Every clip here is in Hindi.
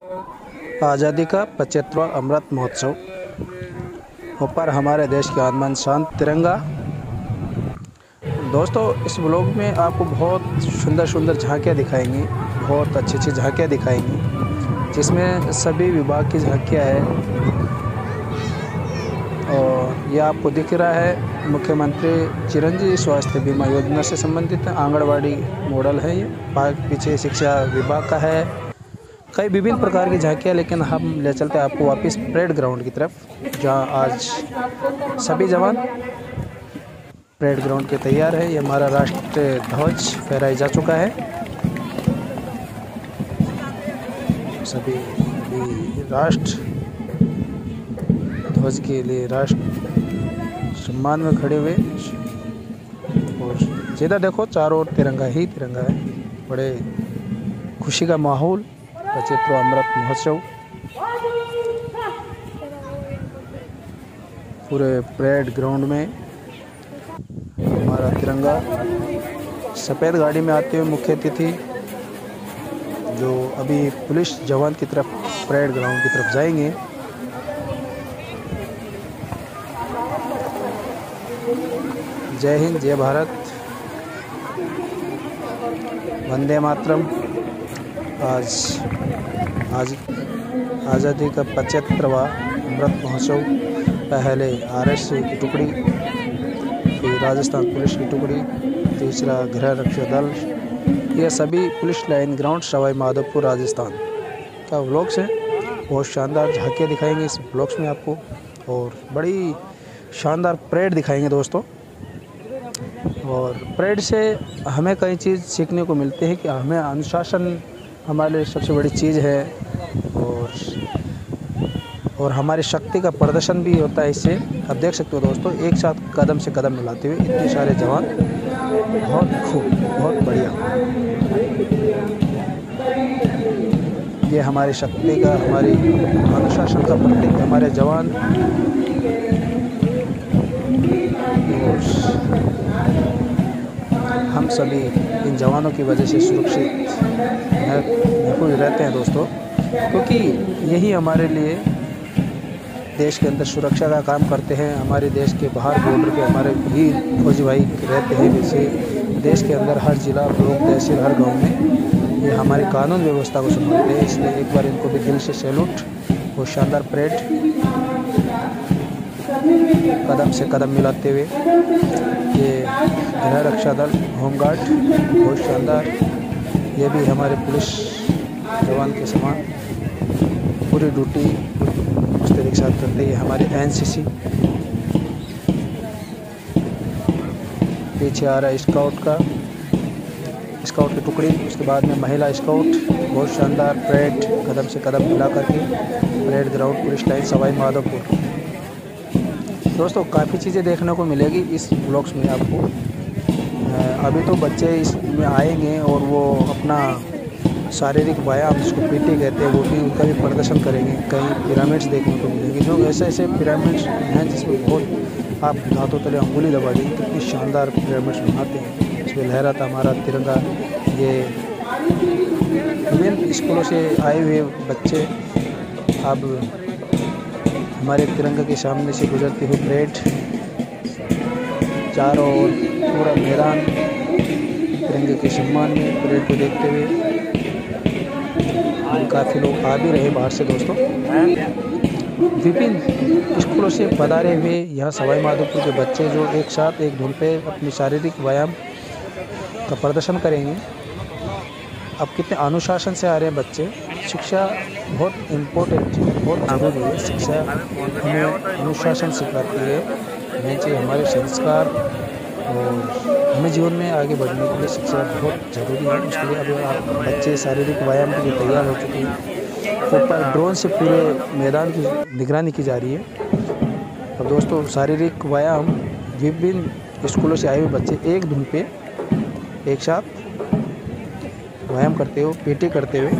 आज़ादी का 75वां अमृत महोत्सव। ऊपर हमारे देश के आसमान शान तिरंगा। दोस्तों, इस ब्लॉग में आपको बहुत सुंदर सुंदर झांकियाँ दिखाएंगी, बहुत अच्छी अच्छी झांकियाँ दिखाएंगी, जिसमें सभी विभाग की झांकियाँ है। और यह आपको दिख रहा है मुख्यमंत्री चिरंजीवी स्वास्थ्य बीमा योजना से संबंधित आंगनवाड़ी मॉडल है। ये पीछे शिक्षा विभाग का है। कई विभिन्न प्रकार की झांकियाँ, लेकिन हम ले चलते हैं आपको वापस परेड ग्राउंड की तरफ, जहां आज सभी जवान परेड ग्राउंड के तैयार है। ये हमारा राष्ट्रीय ध्वज फहराया जा चुका है। सभी राष्ट्र ध्वज के लिए राष्ट्र सम्मान में खड़े हुए, और जिधर देखो चारों ओर तिरंगा ही तिरंगा है। बड़े खुशी का माहौल। 75वां अमृत महोत्सव पूरे परेड ग्राउंड में हमारा तिरंगा सफ़ेद गाड़ी में आते हुए मुख्य अतिथि जो अभी पुलिस जवान की तरफ परेड ग्राउंड की तरफ जाएंगे। जय हिंद, जय भारत, वंदे मातरम। आज आज़ादी का 75वां अमृत महोत्सव। पहले RSC की टुकड़ी, फिर राजस्थान पुलिस की टुकड़ी, तीसरा गृह रक्षा दल। यह सभी police line ground Sawai Madhopur Rajasthan का व्लॉग्स है। बहुत शानदार झांकियाँ दिखाएंगे इस व्लॉग्स में आपको, और बड़ी शानदार परेड दिखाएंगे दोस्तों। और परेड से हमें कई चीज़ सीखने को मिलते हैं कि हमें अनुशासन हमारे लिए सबसे बड़ी चीज़ है, और हमारी शक्ति का प्रदर्शन भी होता है इससे। आप देख सकते हो दोस्तों, एक साथ कदम से कदम मिलाते हुए इतने सारे जवान। बहुत खूब, बहुत बढ़िया। ये हमारी शक्ति का, हमारी अनुशासन का प्रतीक हमारे जवान। हम सभी इन जवानों की वजह से सुरक्षित महफूज रहते हैं दोस्तों, क्योंकि यही हमारे लिए देश के अंदर सुरक्षा का काम करते हैं। हमारे देश के बाहर बॉर्डर पे हमारे वीर फौजी भाई रहते हैं। वैसे देश के अंदर हर जिला, ब्लॉक, तहसील, हर गांव में ये हमारी कानून व्यवस्था को संभालते हैं। इसलिए एक बार इनको भी दिल से सैल्यूट। बहुत शानदार परेड, कदम से कदम मिलाते हुए। ये गृह रक्षा दल, होमगार्ड, बहुत शानदार। ये भी हमारे पुलिस जवान के समान पूरी ड्यूटी उस तरीके के साथ करते हैं। हमारे NCC, पीछे आ रहा है स्काउट की टुकड़ी, उसके बाद में महिला स्काउट। बहुत शानदार परेड, कदम से कदम मिला करके parade ground police line Sawai Madhopur. दोस्तों, काफ़ी चीज़ें देखने को मिलेगी इस ब्लॉग्स में आपको। अभी तो बच्चे इसमें आएंगे और वो अपना शारीरिक व्यायाम, जिसको PT कहते हैं, वो भी उनका भी प्रदर्शन करेंगे। कई पिरामिड्स देखने को मिलेंगे, जो ऐसे ऐसे पिरामिड्स हैं जिसमें बहुत आप हाथों तले अंगुली दबा देंगे। कितनी शानदार पिरामिड्स बनाते हैं, इसमें लहराता हमारा तिरंगा। ये विभिन्न स्कूलों से आए हुए बच्चे अब हमारे तिरंगा के सामने से गुजरती हुई परेड, चारों ओर पूरा मैदान तिरंगे के सम्मान में परेड को देखते हुए। काफ़ी लोग आ भी रहे बाहर से दोस्तों। विभिन्न स्कूलों से पधारे हुए यहाँ सवाई माधोपुर के बच्चे जो एक साथ एक धुन पे अपनी शारीरिक व्यायाम का प्रदर्शन करेंगे। अब कितने अनुशासन से आ रहे हैं बच्चे। शिक्षा बहुत इम्पोर्टेंट है, बहुत ज़रूरी है। शिक्षा हमें अनुशासन सिखाती है, हमें चाहिए हमारे संस्कार, और हमें जीवन में आगे बढ़ने के लिए शिक्षा बहुत ज़रूरी है। उसके लिए अभी आप बच्चे शारीरिक व्यायाम के लिए तैयार हो चुके हैं। ऊपर ड्रोन से पूरे मैदान की निगरानी की जा रही है। अब दोस्तों, शारीरिक व्यायाम विभिन्न स्कूलों से आए हुए बच्चे एक धुन पे एक साथ व्यायाम करते हुए, PT करते हुए।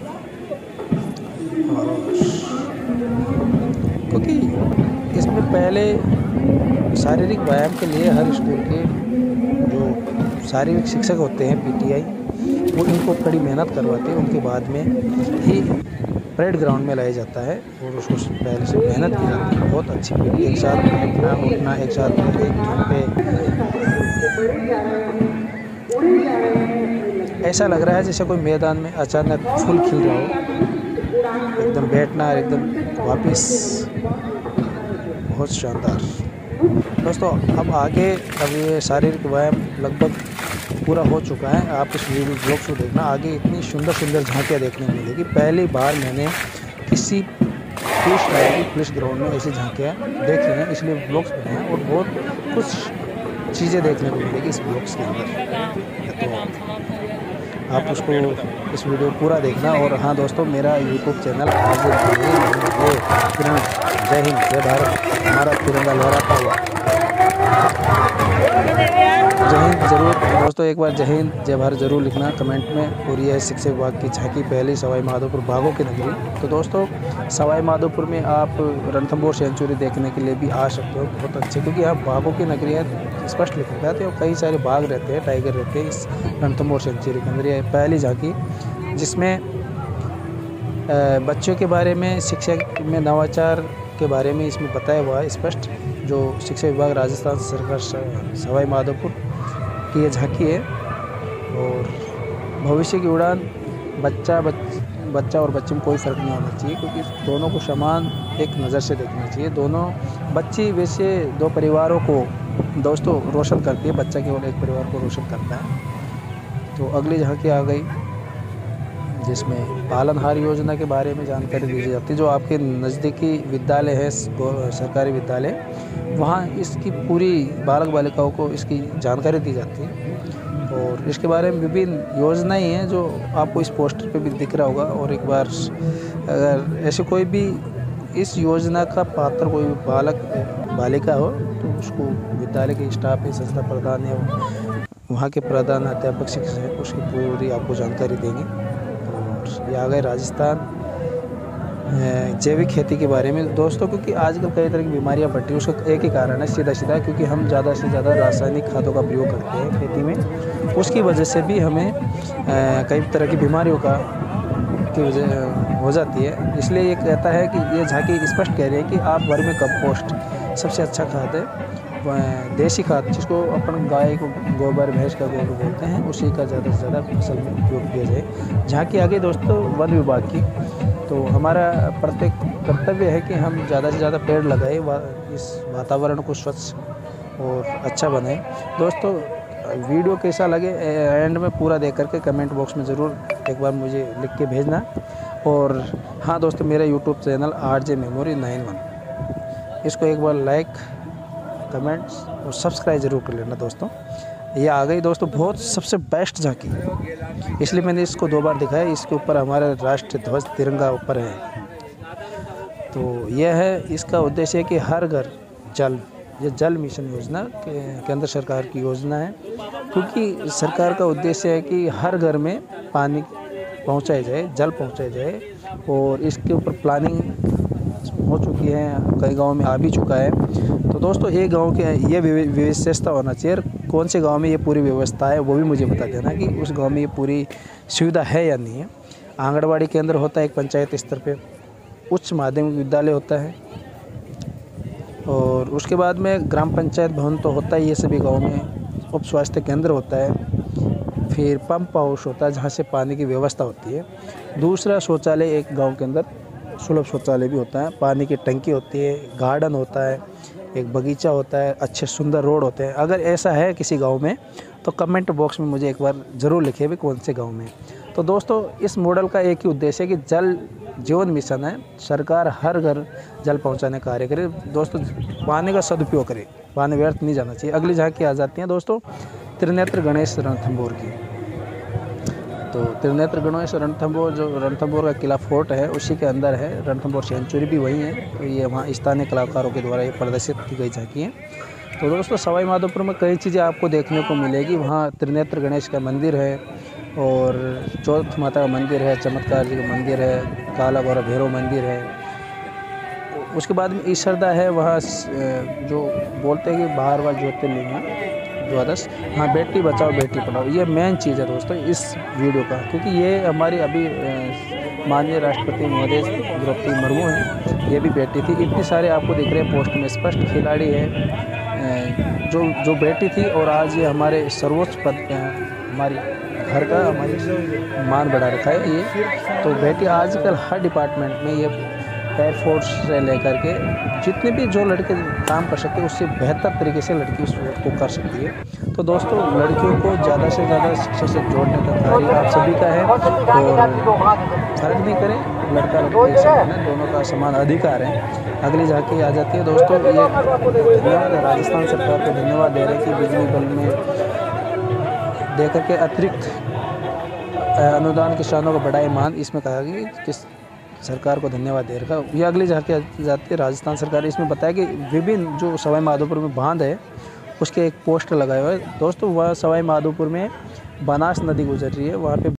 क्योंकि इसमें पहले शारीरिक व्यायाम के लिए हर स्कूल के जो शारीरिक शिक्षक होते हैं PTI, वो इनको कड़ी मेहनत करवाते हैं। उनके बाद में ही परेड ग्राउंड में लाया जाता है और उसको पहले से मेहनत की जाती है। बहुत अच्छी पीढ़ी, एक साथ बैठना उठना, एक साथ एक धुन पे, ऐसा लग रहा है जैसे कोई मैदान में अचानक फूल खिल रहा हो, एकदम बैठना एकदम वापस, बहुत शानदार। दोस्तों अब आगे, अब ये शारीरिक व्यायाम लगभग पूरा हो चुका है। आप इस वीडियो ब्लॉग को देखना, आगे इतनी सुंदर सुंदर झांकियाँ देखने को मिलेगी। पहली बार मैंने किसी पुलिस ग्राउंड में ऐसी झांकियाँ देखी हैं, इसलिए ब्लॉग्स बनाए हैं और बहुत कुछ चीज़ें देखने को मिलेगी इस ब्लॉग्स के अंदर। तो आप उसको इस वीडियो पूरा देखना। और हाँ दोस्तों, मेरा यूट्यूब चैनल जय हिंद जय भारत, हमारा तिरंगा लहराता हुआ। जय हिंद जरूर दोस्तों, एक बार जय हिंद जय भारत जरूर लिखना कमेंट में। और यह शिक्षा विभाग की झांकी पहली सवाई माधोपुर बाघों की नगरी। तो दोस्तों सवाई माधोपुर में आप रणथंभौर सेंचुरी देखने के लिए भी आ सकते हो, बहुत अच्छे, क्योंकि यहाँ बाघों की नगरी है, स्पष्ट लिखा गया है। कई सारे बाघ रहते हैं, टाइगर रहते हैं इस रणथंभौर सेंचुरी के अंदर। यह पहली झांकी जिसमें बच्चों के बारे में, शिक्षा में नवाचार के बारे में इसमें बताया हुआ है स्पष्ट। जो शिक्षा विभाग राजस्थान सरकार सवाई माधोपुर की ये झांकी है। और भविष्य की उड़ान, बच्चा और बच्चे में कोई फ़र्क नहीं होना चाहिए, क्योंकि दोनों को समान एक नज़र से देखना चाहिए। दोनों बच्ची वैसे दो परिवारों को दोस्तों रोशन करती है, बच्चा केवल एक परिवार को रोशन करता है। तो अगली झांकी आ गई जिसमें पालनहार योजना के बारे में जानकारी दी जाती है। जो आपके नज़दीकी विद्यालय है, सरकारी विद्यालय, वहाँ इसकी पूरी बालक बालिकाओं को इसकी जानकारी दी जाती है। और इसके बारे में विभिन्न योजनाएं हैं जो आपको इस पोस्टर पे भी दिख रहा होगा। और एक बार अगर ऐसे कोई भी इस योजना का पात्र कोई बालक बालिका हो तो उसको विद्यालय के स्टाफ या संस्था प्रधान या वहाँ के प्रधान अध्यापक शिक्षक हैं, उसकी पूरी आपको जानकारी देंगे। और ये आ गए राजस्थान जैविक खेती के बारे में दोस्तों, क्योंकि आजकल कई तरह की बीमारियां बढ़ती हैं। उसका एक ही कारण है सीधा क्योंकि हम ज़्यादा से ज़्यादा रासायनिक खादों का प्रयोग करते हैं खेती में। उसकी वजह से भी हमें कई तरह की बीमारियों की वजह हो जाती है। इसलिए ये कहता है कि ये झांकी स्पष्ट कह रही है कि आप वर्मी कंपोस्ट सबसे अच्छा खाद है, देसी खाद जिसको अपन गाय को गोबर, भैंस का गोबर बोलते हैं, उसी का ज़्यादा से ज़्यादा फसल में उपयोग किया जाए। झांकी आगे दोस्तों वन विभाग की। तो हमारा प्रत्येक कर्तव्य है कि हम ज़्यादा से ज़्यादा पेड़ लगाए, इस वातावरण को स्वच्छ और अच्छा बनाए। दोस्तों वीडियो कैसा लगे एंड में पूरा देख करके कमेंट बॉक्स में ज़रूर एक बार मुझे लिख के भेजना। और हाँ दोस्तों, मेरा यूट्यूब चैनल RJ Memory 91, इसको एक बार लाइक, कमेंट्स और सब्सक्राइब ज़रूर कर लेना दोस्तों। ये आ गई दोस्तों बहुत सबसे बेस्ट झांकी, इसलिए मैंने इसको 2 बार दिखाया। इसके ऊपर हमारा राष्ट्रीय ध्वज तिरंगा ऊपर है। तो यह है, इसका उद्देश्य है कि हर घर जल, ये जल मिशन योजना केंद्र सरकार की योजना है, क्योंकि सरकार का उद्देश्य है कि हर घर में पानी पहुंचाया जाए, जल पहुंचाया जाए। और इसके ऊपर प्लानिंग हो चुकी है, कई गाँव में आ भी चुका है। तो दोस्तों एक गांव के ये विशेषता होना चाहिए, कौन से गांव में ये पूरी व्यवस्था है वो भी मुझे बता देना कि उस गांव में ये पूरी सुविधा है या नहीं है। आंगनबाड़ी केंद्र होता है एक पंचायत स्तर पे, उच्च माध्यमिक विद्यालय होता है, और उसके बाद में ग्राम पंचायत भवन तो होता ही है सभी गाँव में, उप स्वास्थ्य केंद्र होता है, फिर पंप हाउस होता है जहाँ से पानी की व्यवस्था होती है। दूसरा शौचालय एक गाँव के अंदर सुलभ शौचालय भी होता है, पानी की टंकी होती है, गार्डन होता है, एक बगीचा होता है, अच्छे सुंदर रोड होते हैं। अगर ऐसा है किसी गांव में तो कमेंट बॉक्स में मुझे एक बार ज़रूर लिखिए भी कौन से गांव में। तो दोस्तों इस मॉडल का एक ही उद्देश्य है कि जल जीवन मिशन है, सरकार हर घर जल पहुंचाने का कार्य करे। दोस्तों पानी का सदुपयोग करे, पानी व्यर्थ नहीं जाना चाहिए। अगली झांकी आ जाती हैं दोस्तों त्रिनेत्र गणेश रणथंभौर की। तो त्रिनेत्र गणेश रणथंभौर, जो रणथंभौर का किला फोर्ट है उसी के अंदर है, रणथंभौर सेंचुरी भी वही है। तो ये वहाँ स्थानीय कलाकारों के द्वारा ये प्रदर्शित की गई झांकी है। तो दोस्तों सवाई माधोपुर में कई चीज़ें आपको देखने को मिलेगी। वहाँ त्रिनेत्र गणेश का मंदिर है, और चौथ माता का मंदिर है, चमत्कार जी का मंदिर है, काला गौरा भैरव मंदिर है। उसके बाद में ईश्वरदा है, वहाँ जो बोलते हैं कि 12वां ज्योतिर्लिंग है, द्वादश। हाँ, बेटी बचाओ बेटी पढ़ाओ, ये मेन चीज़ है दोस्तों इस वीडियो का, क्योंकि ये हमारी अभी माननीय राष्ट्रपति महोदय द्रौपदी मुर्मू हैं, ये भी बेटी थी। इतनी सारे आपको दिख रहे हैं पोस्ट में, स्पष्ट खिलाड़ी है जो बेटी थी और आज ये हमारे सर्वोच्च पद पे हैं, हमारी घर का हमारी मान बढ़ा रखा है ये। तो बेटी आजकल हर डिपार्टमेंट में, ये एयरफोर्स से लेकर के जितने भी जो लड़के काम कर सकते हैं उससे बेहतर तरीके से लड़की उस को कर सकती है। तो दोस्तों, लड़कियों को ज़्यादा से ज़्यादा शिक्षा से जोड़ने का कार्य आप सभी का है, और फर्क नहीं करें लड़का लड़की, दोनों का समान अधिकार है। अगली झांकी आ जाती है दोस्तों, ये धन्यवाद राजस्थान सरकार को धन्यवाद दे रहे हैं कि बिजली बिल में देकर के अतिरिक्त अनुदान किसानों को बढ़ाए मान, इसमें कहा कि किस सरकार को धन्यवाद दे रखा। ये अगली झांकी जाती है राजस्थान सरकार, इसमें बताया कि विभिन्न जो सवाई माधोपुर में बांध है उसके एक पोस्टर लगाया हुआ है दोस्तों। वह सवाई माधोपुर में बनास नदी गुजर रही है, वहाँ पे